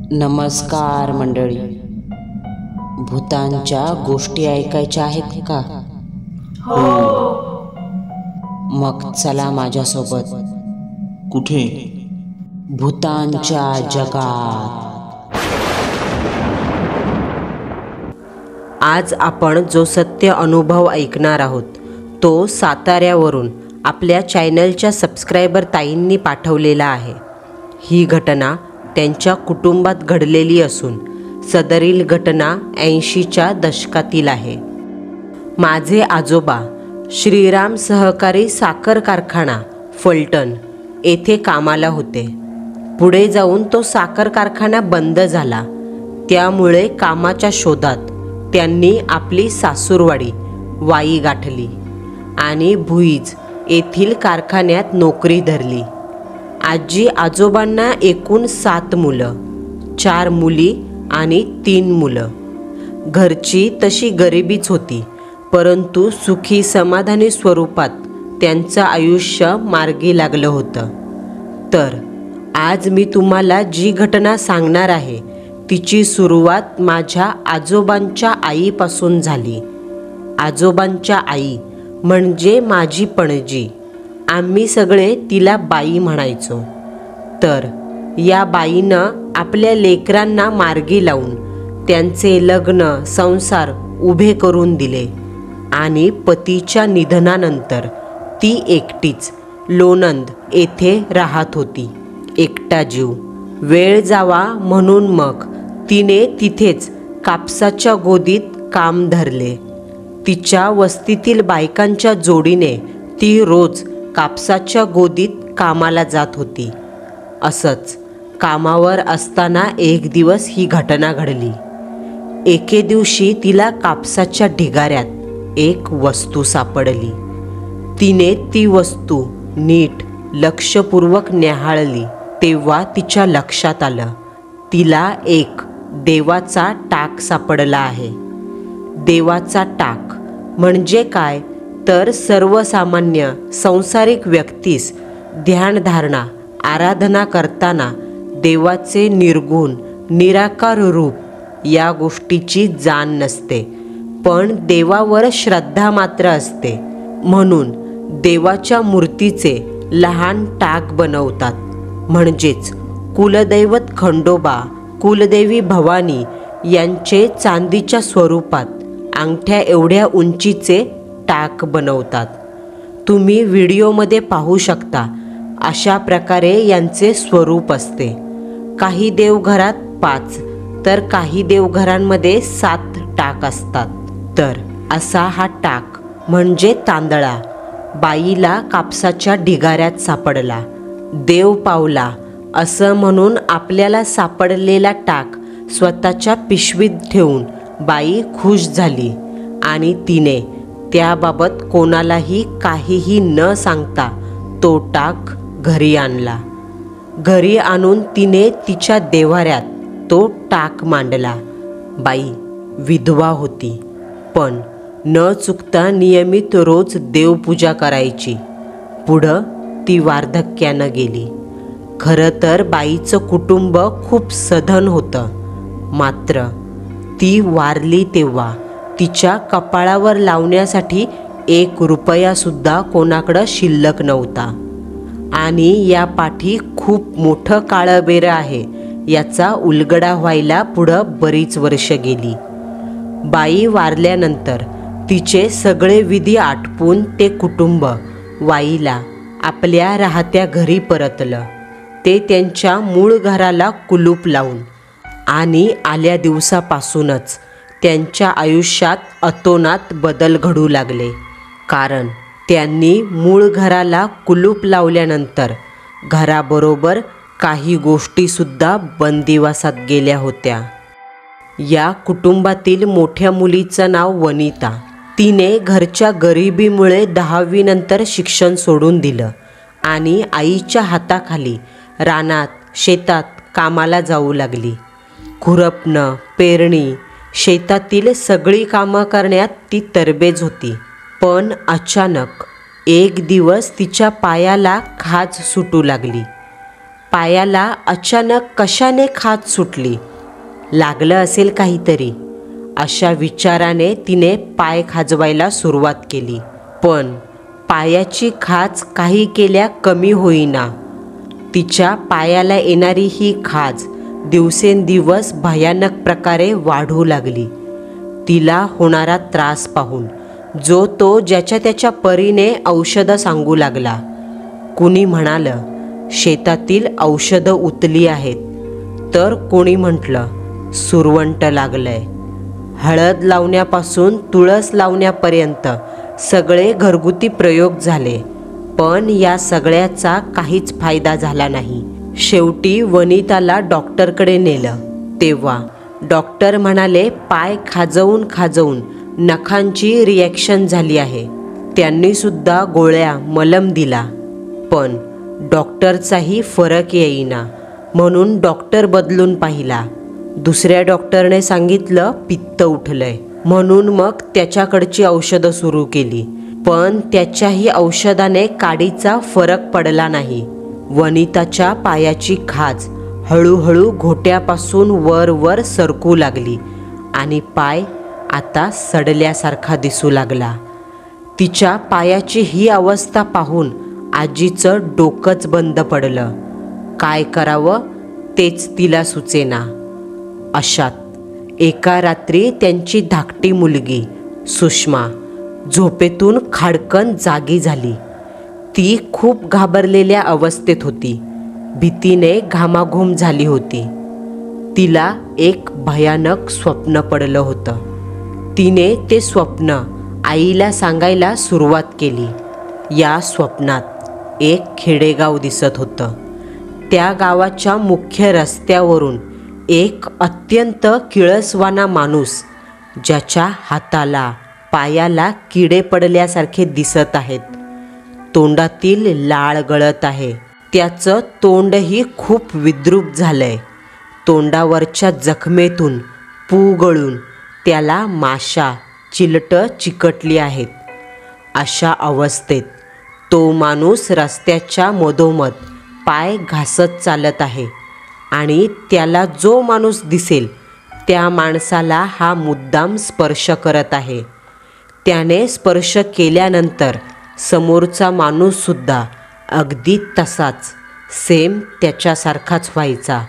नमस्कार मंडळी. भूतांच्या गोष्टी ऐकायच्या आहेत का? हो. मग चला माझ्यासोबत. कुठे? भूतांच्या जगात. आज आपण जो सत्य अनुभव ऐकणार आहोत तो साताऱ्यावरून आपल्या चॅनलच्या सबस्क्रायबर ताईंनी पाठवलेला आहे. ही घटना त्यांच्या कुटुंबात घडलेली असून सदरील घटना 80च्या दशकातील आहे. माझे आजोबा श्रीराम सहकारी साखर कारखाना फलटण येथे कामाला होते. पुढे जाऊन तो साखर कारखाना बंद झाला. त्यामुळे कामाच्या शोधात त्यांनी आपली सासूरवाडी वाई गाठली आणि भुईज येथील कारखान्यात नोकरी धरली. आजी आजोबांना एकूण 7 मुलं, 4 मुली आणि 3 मुलं. घरची तशी गरिबीच होती, परंतु सुखी समाधानी स्वरूपात त्यांचं आयुष्य मार्गी लागलं होतं. तर आज मी तुम्हाला जी घटना सांगणार आहे तिची सुरुवात माझ्या आजोबांच्या आईपासून झाली. आजोबांच्या आई म्हणजे माझी पणजी. आम्ही सगळे तिला बाई म्हणायचो. तर या बाईनं आपल्या लेकरांना मार्गी लावून त्यांचे लग्न संसार उभे करून दिले आणि पतीच्या निधनानंतर ती एकटीच लोणंद येथे राहत होती. एकटा जीव. वेळ जावा म्हणून मग तिने तिथेच कापसाच्या गोदीत काम धरले. तिच्या वस्तीतील बायकांच्या जोडीने ती रोज कापसाच्या गोदीत कामाला जात होती. असंच कामावर असताना एक दिवस ही घटना घडली. एके दिवशी तिला कापसाच्या ढिगाऱ्यात एक वस्तू सापडली. तिने ती वस्तू नीट लक्षपूर्वक न्याहाळली तेव्हा तिच्या लक्षात आलं तिला एक देवाचा टाक सापडला आहे. देवाचा टाक म्हणजे काय तर सर्वसामान्य संसारिक व्यक्तीस ध्यानधारणा आराधना करताना देवाचे निर्गुण निराकार रूप या गोष्टीची जाण नसते, पण देवावर श्रद्धा मात्र असते. म्हणून देवाच्या मूर्तीचे लहान टाक बनवतात. म्हणजेच कुलदैवत खंडोबा कुलदेवी भवानी यांचे चांदीच्या स्वरूपात अंगठ्या एवढ्या उंचीचे टाक बनवतात. तुम्ही व्हिडिओमध्ये पाहू शकता. अशा प्रकारे यांचे स्वरूप असते. काही देवघरात 5 तर काही देवघरांमध्ये 7 टाक असतात. तर असा हा टाक म्हणजे तांदळा बाईला कापसाच्या ढिगाऱ्यात सापडला. देव पावला असं म्हणून आपल्याला सापडलेला टाक स्वतःच्या पिशवीत ठेवून बाई खुश झाली आणि तिने त्याबाबत कोणालाही काहीही न सांगता तो टाक घरी आणला. घरी आणून तिने तिच्या देव्हाऱ्यात तो टाक मांडला. बाई विधवा होती, पण न चुकता नियमित रोज देवपूजा करायची. पुढं ती वार्धक्यानं गेली. खरं तर बाईचं कुटुंब खूप सधन होतं. मात्र ती वारली तेव्हा तिच्या कपाळावर लावण्यासाठी 1 रुपयासुद्धा कोणाकडं शिल्लक नव्हता. आणि या पाठी खूप मोठं काळं बेरं आहे याचा उलगडा व्हायला पुढं बरीच वर्ष गेली. बाई वारल्यानंतर तिचे सगळे विधी आटपून ते कुटुंब वाईला आपल्या राहत्या घरी परतलं. ते त्यांच्या मूळ घराला कुलूप लावून आणि आल्या दिवसापासूनच त्यांच्या आयुष्यात अतोनात बदल घडू लागले. कारण त्यांनी मूळ घराला कुलूप लावल्यानंतर घराबरोबर काही गोष्टीसुद्धा बंदिवासात गेल्या होत्या. या कुटुंबातील मोठ्या मुलीचं नाव वनिता. तिने घरच्या गरिबीमुळे 10वी नंतर शिक्षण सोडून दिलं आणि आईच्या हाताखाली रानात शेतात कामाला जाऊ लागली. खुरपणं पेरणी शेतातील सगळी कामं करण्यात ती तरबेज होती. पण अचानक एक दिवस तिच्या पायाला खाज सुटू लागली. पायाला अचानक कशाने खाज सुटली. लागलं असेल काहीतरी अशा विचाराने तिने पाय खाजवायला सुरुवात केली. पण पायाची खाज काही केल्या कमी होईना. तिच्या पायाला येणारी ही खाज दिवसेंदिवस भयानक प्रकारे वाढू लागली. तिला होणारा त्रास पाहून जो तो ज्याच्या त्याच्या परीने औषधं सांगू लागला. कुणी म्हणालं शेतातील औषधं उतली आहेत, तर कोणी म्हटलं सुरवंट लागलंय. हळद लावण्यापासून तुळस लावण्यापर्यंत सगळे घरगुती प्रयोग झाले, पण या सगळ्याचा काहीच फायदा झाला नाही. शेवटी वनिताला डॉक्टरकडे नेलं. तेव्हा डॉक्टर म्हणाले पाय खाजवून खाजवून नखांची रिॲक्शन झाली आहे. त्यांनी सुद्धा गोळ्या मलम दिला, पण डॉक्टरचाही फरक येईना. म्हणून डॉक्टर बदलून पाहिला. दुसऱ्या डॉक्टरने सांगितलं पित्त उठलंय. म्हणून मग त्याच्याकडची औषधं सुरू केली, पण त्याच्याही औषधाने काडीचा फरक पडला नाही. वनिताच्या पायाची खाज हळूहळू घोट्यापासून वर वर सरकू लागली आणि पाय आता सडल्यासारखा दिसू लागला. तिच्या पायाची ही अवस्था पाहून आजीचं डोकंच बंद पडलं. काय करावं तेच तिला सुचेना. अशात एका रात्री त्यांची धाकटी मुलगी सुषमा झोपेतून खाडकन जागी झाली. ती खूप घाबरलेल्या अवस्थेत होती. भीतीने घामाघूम झाली होती. तिला एक भयानक स्वप्न पडलं होतं. तिने ते स्वप्न आईला सांगायला सुरुवात केली. या स्वप्नात एक खेडेगाव दिसत होतं. त्या गावाच्या मुख्य रस्त्यावरून एक अत्यंत किळसवाना माणूस, ज्याच्या हाताला पायाला किडे पडल्यासारखे दिसत आहेत, तोंडातील लाळ गळत आहे. त्याचं तोंडही खूप विद्रूप झालंय. तोंडावरच्या जखमेतून पू गळून त्याला माशा चिलटं चिकटली आहेत. अशा अवस्थेत तो माणूस रस्त्याच्या मधोमध पाय घासत चालत आहे आणि त्याला जो माणूस दिसेल त्या माणसाला हा मुद्दाम स्पर्श करत आहे. त्याने स्पर्श केल्यानंतर समोरचा माणूससुद्धा अगदी तसाच सेम त्याच्यासारखाच व्हायचा.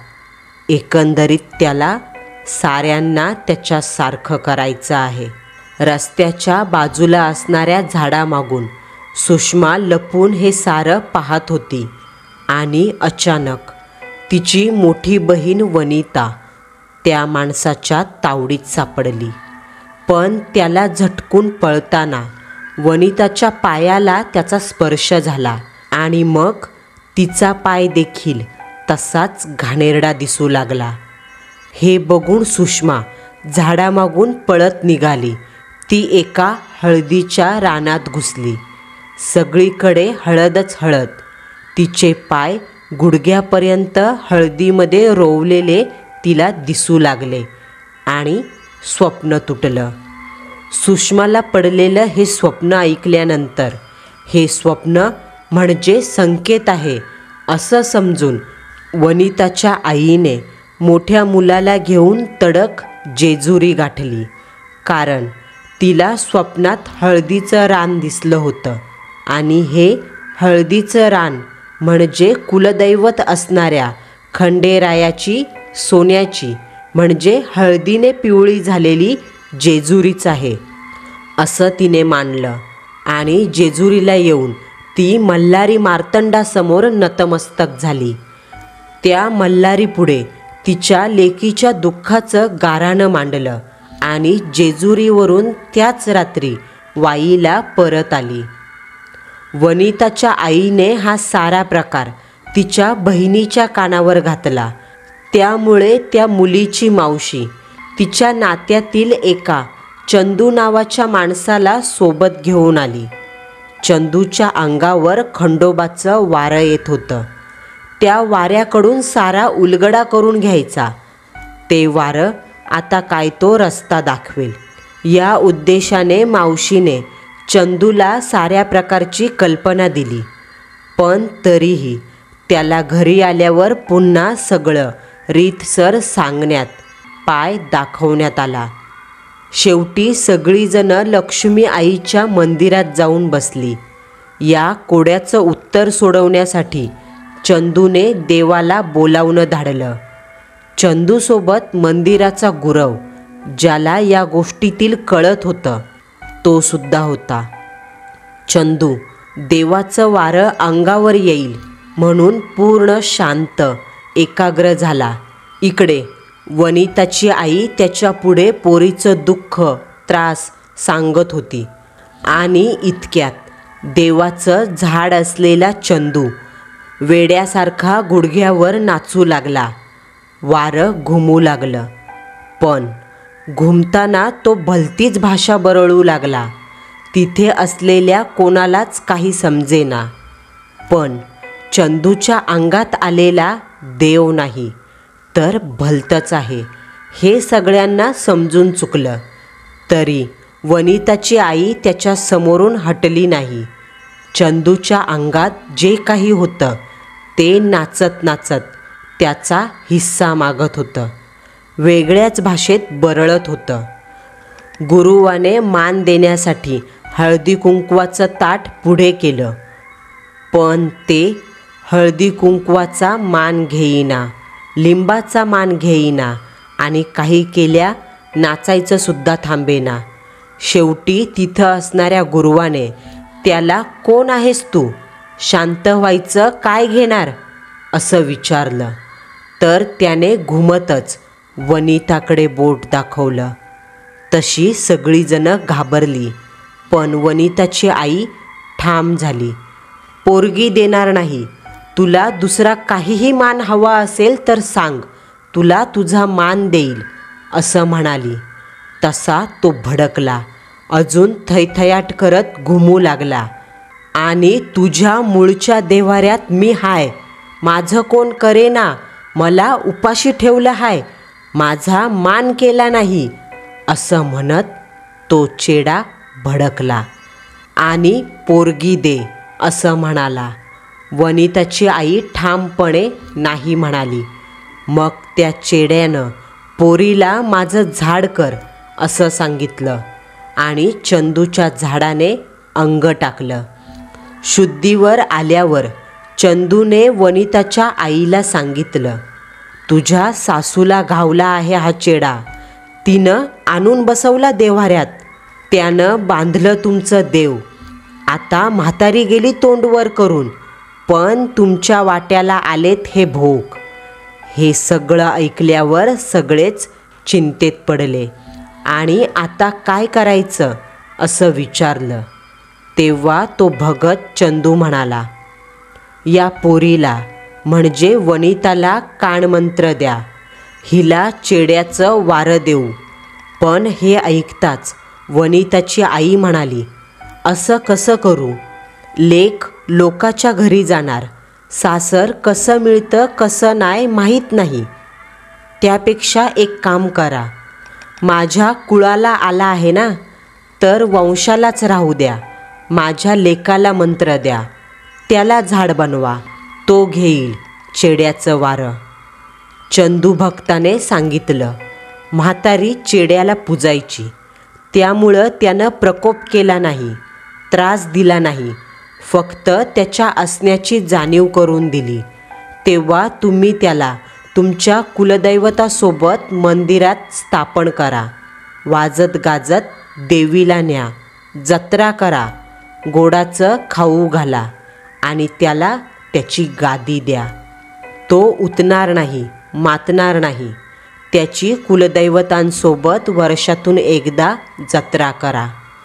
एकंदरीत त्याला साऱ्यांना त्याच्यासारखं करायचं आहे. रस्त्याच्या बाजूला असणाऱ्या झाडामागून सुषमा लपून हे सारं पाहत होती आणि अचानक तिची मोठी बहीण वनिता त्या माणसाच्या तावडीत सापडली. पण त्याला झटकून पळताना वनिताच्या पायाला त्याचा स्पर्श झाला आणि मग तिचा पाय देखील तसाच घाणेरडा दिसू लागला. हे बघून सुषमा झाडामागून पळत निघाली. ती एका हळदीच्या रानात घुसली. सगळीकडे हळदच हळद. तिचे पाय गुडघ्यापर्यंत हळदीमध्ये रोवलेले तिला दिसू लागले आणि स्वप्न तुटलं. सुषमाला पडलेलं हे स्वप्न ऐकल्यानंतर हे स्वप्न म्हणजे संकेत आहे असं समजून वनिताच्या आईने मोठ्या मुलाला घेऊन तडक जेजुरी गाठली. कारण तिला स्वप्नात हळदीचं रान दिसलं होतं आणि हे हळदीचं रान म्हणजे कुलदैवत असणाऱ्या खंडेरायाची सोन्याची म्हणजे हळदीने पिवळी झालेली जेजुरीच आहे असं तिने मानलं आणि जेजुरीला येऊन ती मल्हारी मार्तंडासमोर नतमस्तक झाली. त्या मल्हारीपुढे तिच्या लेकीच्या दुःखाचं गाऱ्हाणं मांडलं आणि जेजुरीवरून त्याच रात्री वाईला परत आली. वनिताच्या आईने हा सारा प्रकार तिच्या बहिणीच्या कानावर घातला. त्यामुळे त्या मुलीची मावशी तिच्या नात्यातील एका चंदू नावाच्या माणसाला सोबत घेऊन आली. चंदूच्या अंगावर खंडोबाचं वारं येत होतं. त्या वाऱ्याकडून सारा उलगडा करून घ्यायचा. ते वारं आता काय तो रस्ता दाखवेल या उद्देशाने मावशीने चंदूला साऱ्या प्रकारची कल्पना दिली. पण तरीही त्याला घरी आल्यावर पुन्हा सगळं रीतसर सांगण्यात, पाय दाखवण्यात आला. शेवटी सगळीजणं लक्ष्मी आईच्या मंदिरात जाऊन बसली. या कोड्याचं उत्तर सोडवण्यासाठी चंदूने देवाला बोलावणं धाडलं. चंदूसोबत मंदिराचा गुरव, ज्याला या गोष्टीतील कळत होतं, तो सुद्धा होता. चंदू देवाचं वारं अंगावर येईल म्हणून पूर्ण शांत, एकाग्र झाला. इकडे वनिताची आई त्याच्या पुढे पोरीचं दुःख, त्रास सांगत होती. आणि इतक्यात देवाचं झाड असलेला चंदू वेड्यासारखा गुडघ्यावर नाचू लागला. वारं घुमू लागलं, पण घुमताना तो भलतीच भाषा बरळू लागला. तिथे असलेल्या कोणालाच काही समजेना. पण चंदूच्या अंगात आलेला देव नाही, तर भलतंच आहे हे सगळ्यांना समजून चुकलं. तरी वनिताची आई त्याच्या समोरून हटली नाही. चंदूच्या अंगात जे काही होतं ते नाचत नाचत त्याचा हिस्सा मागत होतं, वेगळ्याच भाषेत बरळत होतं. गुरुवाने मान देण्यासाठी हळदी कुंकवाचं ताट पुढे केलं, पण ते हळदी कुंकवाचा मान घेईना, लिंबाचा मान घेईना आणि काही केल्या नाचायचं सुद्धा थांबेना. शेवटी तिथं असणाऱ्या गुरुवाने त्याला, कोण आहेस तू, शांत व्हायचं काय घेणार, असं विचारलं. तर त्याने घुमतच वनिताकडे बोट दाखवलं. तशी सगळीजणं घाबरली, पण वनिताची आई ठाम झाली. पोरगी देणार नाही. तुला दुसरा काहीही मान हवा असेल तर सांग, तुला तुझा मान देईल, असं म्हणाली. तसा तो भडकला, अजून थैथयाट करत घुमू लागला. आणि तुझ्या मूळच्या देव्हाऱ्यात मी हाय, माझं कोण करेना, मला उपाशी ठेवलं हाय, माझा मान केला नाही, असं म्हणत तो चेडा भडकला आणि पोरगी दे असं म्हणाला. वनिताची आई ठामपणे नाही म्हणाली. मग त्या चेड्यानं पोरीला माझं झाड कर असं सांगितलं आणि चंदूच्या झाडाने अंग टाकलं. शुद्धीवर आल्यावर चंदूने वनिताच्या आईला सांगितलं, तुझ्या सासूला घावला आहे हा चेडा, तिनं आणून बसवला देव्हाऱ्यात, त्यानं बांधलं तुमचं देव. आता म्हातारी गेली तोंड वर करून, पण तुमच्या वाट्याला आलेत हे भोग. हे सगळं ऐकल्यावर सगळेच चिंतेत पडले आणि आता काय करायचं असं विचारलं. तेव्हा तो भगत चंदू म्हणाला, या पोरीला म्हणजे वनिताला कानमंत्र द्या, हिला चेड्याचं वारं देऊ. पण हे ऐकताच वनिताची आई म्हणाली, असं कसं करू, लेक लोकाच्या घरी जाणार, सासर कसं मिळतं कसं नाही माहीत नाही. त्यापेक्षा एक काम करा, माझ्या कुळाला आला आहे ना, तर वंशालाच राहू द्या, माझ्या लेकाला मंत्र द्या, त्याला झाड बनवा, तो घेईल चेड्याचं वारं. चंदू भक्ताने सांगितलं. म्हातारी चेड्याला पूजायची, त्यामुळं त्यानं प्रकोप केला नाही, त्रास दिला नाही, फक्त त्याच्या असण्याची जाणीव करून दिली. तेव्हा तुम्ही त्याला तुमच्या कुलदैवतासोबत मंदिरात स्थापन करा, वाजत गाजत देवीला न्या, जत्रा करा, गोडाचं खाऊ घाला आणि त्याला त्याची गादी द्या. तो उतणार नाही, मातणार नाही. त्याची कुलदैवतांसोबत वर्षातून एकदा जत्रा करा.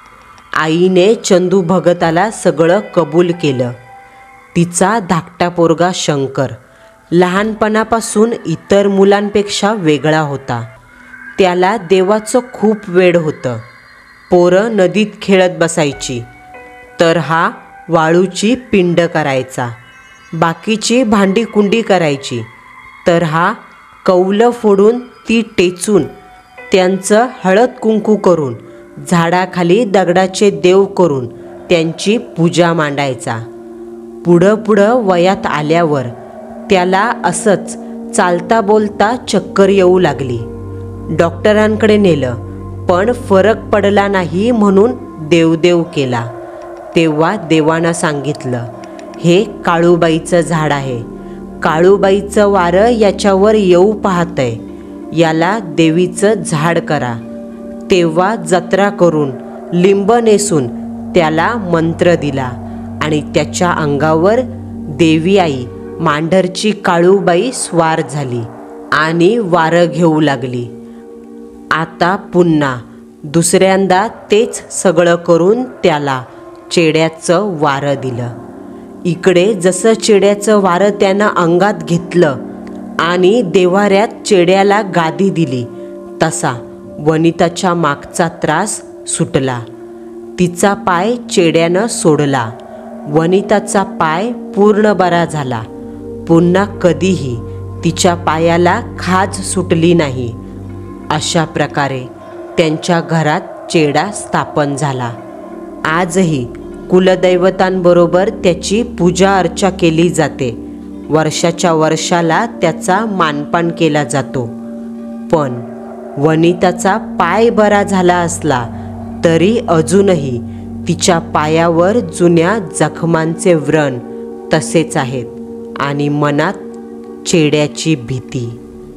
आईने चंदू भगताला सगळं कबूल केलं. तिचा धाकटा पोरगा शंकर लहानपणापासून इतर मुलांपेक्षा वेगळा होता. त्याला देवाचं खूप वेड होतं. पोरं नदीत खेळत बसायची, तर हा वाळूची पिंड करायचा. बाकीची भांडी कुंडी करायची, तर हा कौलं फोडून ती टेचून त्यांचं हळद कुंकू करून झाडाखाली दगडाचे देव करून त्यांची पूजा मांडायचा. पुढं पुढं वयात आल्यावर त्याला असंच चालता बोलता चक्कर येऊ लागली. डॉक्टरांकडे नेलं, पण फरक पडला नाही म्हणून देवदेव केला. तेव्हा देवानं सांगितलं, हे काळूबाईचं झाड आहे. काळूबाईचं वारं याच्यावर येऊ पाहतंय. याला देवीचं झाड करा. तेव्हा जत्रा करून लिंब नेसून त्याला मंत्र दिला आणि त्याच्या अंगावर देवी आई मांढरची काळूबाई स्वार झाली आणि वारं घेऊ लागली. आता पुन्हा दुसऱ्यांदा तेच सगळं करून त्याला चेड्याचं वारं दिलं. इकडे जसं चेड्याचं वारं त्यानं अंगात घेतलं आणि देव्हाऱ्यात चेड्याला गादी दिली, तसा वनिताच्या मागचा त्रास सुटला. तिचा पाय चेड्यानं सोडला. वनिताचा पाय पूर्ण बरा झाला. पुन्हा कधीही तिच्या पायाला खाज सुटली नाही. अशा प्रकारे त्यांच्या घरात चेडा स्थापन झाला. आजही कुलदैवतांबरोबर त्याची पूजा अर्चा केली जाते. वर्षाच्या वर्षाला त्याचा मानपान केला जातो. पण वनिताचा पाय बरा झाला असला तरी अजूनही तिच्या पायावर जुन्या जखमांचे व्रण तसेच आहेत आणि मनात चेड्याची भीती.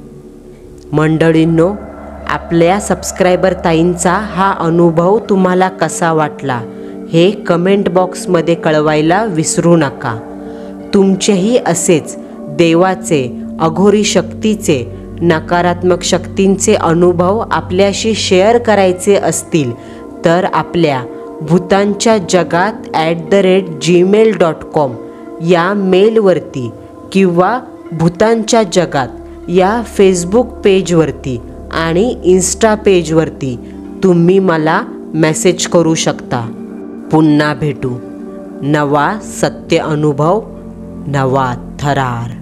मंडळींनो, आपल्या सबस्क्रायबर ताईंचा हा अनुभव तुम्हाला कसा वाटला हे कमेंट बॉक्समध्ये कळवायला विसरू नका. तुमचेही असेच देवाचे, अघोरी शक्तीचे, नकारात्मक शक्तींचे अनुभव आपल्याशी शेअर करायचे असतील तर आपल्या भूतांच्या जगात @gmail.com या मेलवरती किंवा भूतांच्या जगात या फेसबुक पेजवरती आणि इन्स्टा पेजवरती तुम्ही मला मेसेज करू शकता. पुन्हा भेटू. नवा सत्य अनुभव, नवा थरार.